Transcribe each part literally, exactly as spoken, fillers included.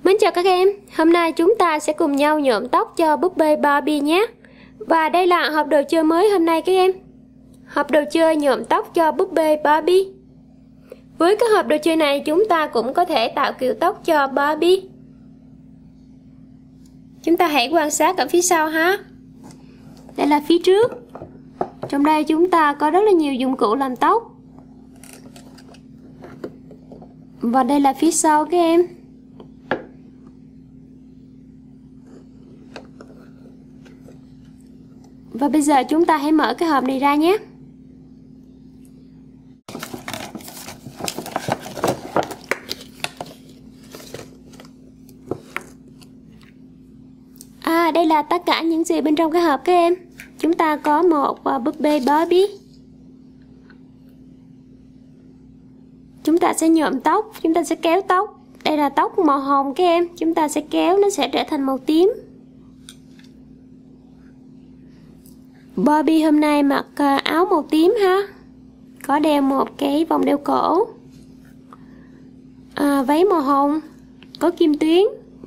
Mến chào các em, hôm nay chúng ta sẽ cùng nhau nhuộm tóc cho búp bê Barbie nhé. Và đây là hộp đồ chơi mới hôm nay các em. Hộp đồ chơi nhuộm tóc cho búp bê Barbie. Với cái hộp đồ chơi này chúng ta cũng có thể tạo kiểu tóc cho Barbie. Chúng ta hãy quan sát ở phía sau ha. Đây là phía trước. Trong đây chúng ta có rất là nhiều dụng cụ làm tóc. Và đây là phía sau các em. Và bây giờ chúng ta hãy mở cái hộp này ra nhé. À, đây là tất cả những gì bên trong cái hộp các em. Chúng ta có một búp bê Barbie. Chúng ta sẽ nhuộm tóc, chúng ta sẽ kéo tóc. Đây là tóc màu hồng các em. Chúng ta sẽ kéo nó sẽ trở thành màu tím. Barbie hôm nay mặc áo màu tím ha. Có đeo một cái vòng đeo cổ, à, váy màu hồng, có kim tuyến.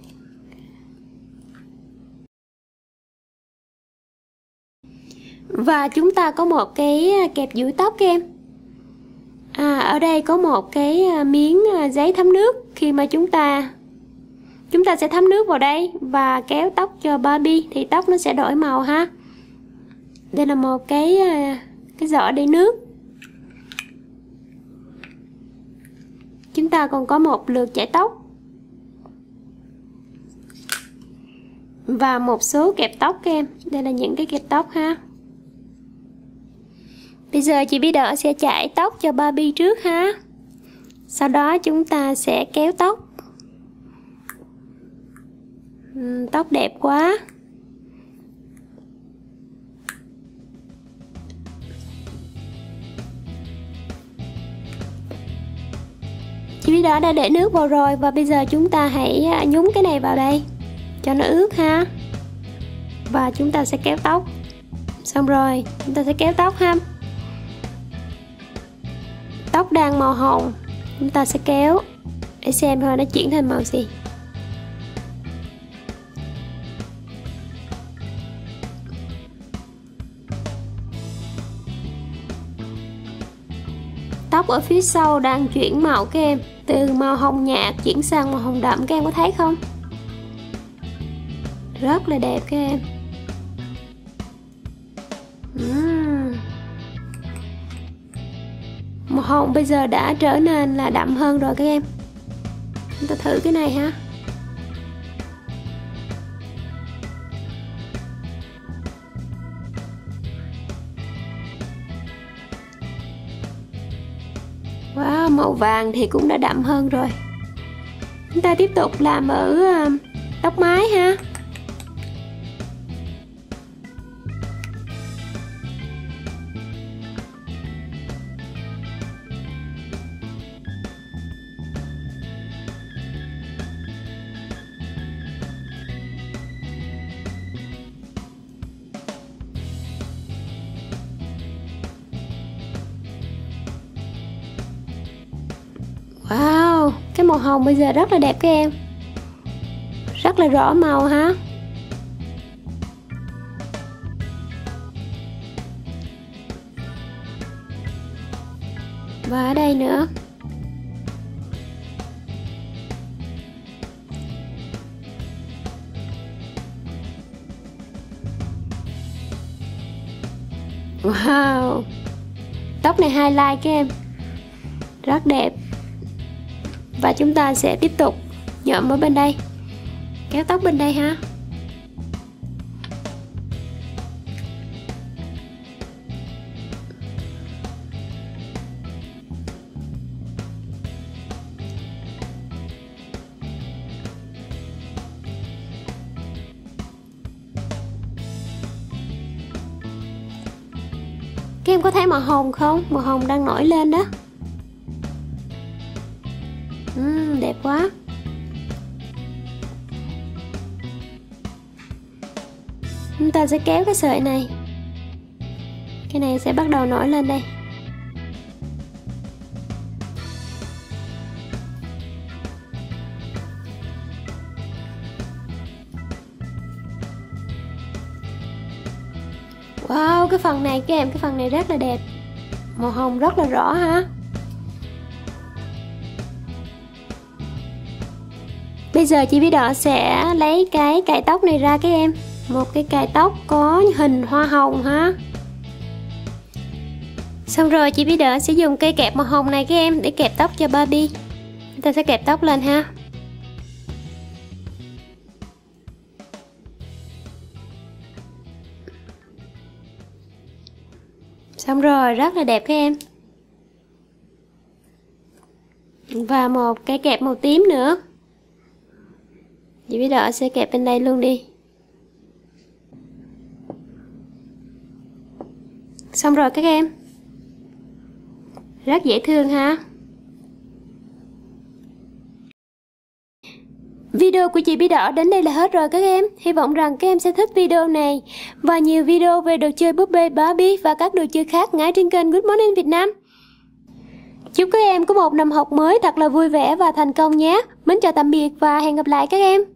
Và chúng ta có một cái kẹp duỗi tóc các em. À, ở đây có một cái miếng giấy thấm nước. Khi mà chúng ta Chúng ta sẽ thấm nước vào đây và kéo tóc cho Barbie thì tóc nó sẽ đổi màu ha. Đây là một cái cái giỏ để nước. Chúng ta còn có một lược chải tóc và một số kẹp tóc các em. Đây là những cái kẹp tóc ha. Bây giờ chị Bí Đỡ sẽ chải tóc cho Barbie trước ha. Sau đó chúng ta sẽ kéo tóc. uhm, Tóc đẹp quá. Chị Bí Đỡ đã để nước vào rồi. Và bây giờ chúng ta hãy nhúng cái này vào đây cho nó ướt ha. Và chúng ta sẽ kéo tóc. Xong rồi chúng ta sẽ kéo tóc ha. Tóc đang màu hồng, chúng ta sẽ kéo để xem thôi nó chuyển thành màu gì. Tóc ở phía sau đang chuyển màu các em, từ màu hồng nhạt chuyển sang màu hồng đậm, các em có thấy không? Rất là đẹp các em. uhm. Màu hồng bây giờ đã trở nên là đậm hơn rồi các em. Chúng ta thử cái này ha. Wow, màu vàng thì cũng đã đậm hơn rồi. Chúng ta tiếp tục làm ở uh, tóc mái ha. Wow, cái màu hồng bây giờ rất là đẹp các em. Rất là rõ màu ha. Và ở đây nữa. Wow, tóc này highlight các em. Rất đẹp. Và chúng ta sẽ tiếp tục nhuộm ở bên đây, kéo tóc bên đây ha. Các em có thấy màu hồng không? Màu hồng đang nổi lên đó. uhm, Đẹp quá. Chúng ta sẽ kéo cái sợi này. Cái này sẽ bắt đầu nổi lên đây. Wow, cái phần này các em, cái phần này rất là đẹp, màu hồng rất là rõ ha. Bây giờ chị Bí Đỏ sẽ lấy cái cài tóc này ra các em, một cái cài tóc có hình hoa hồng ha. Xong rồi chị Bí Đỏ sẽ dùng cây kẹp màu hồng này các em để kẹp tóc cho Barbie. Chúng ta sẽ kẹp tóc lên ha. Xong rồi, rất là đẹp các em. Và một cái kẹp màu tím nữa. Chị Bí Đỏ sẽ kẹp bên đây luôn đi. Xong rồi các em. Rất dễ thương ha. Video của chị Bí Đỏ đến đây là hết rồi các em. Hy vọng rằng các em sẽ thích video này và nhiều video về đồ chơi búp bê Barbie và các đồ chơi khác ngay trên kênh Good Morning Việt Nam. Chúc các em có một năm học mới thật là vui vẻ và thành công nhé. Mến chào tạm biệt và hẹn gặp lại các em.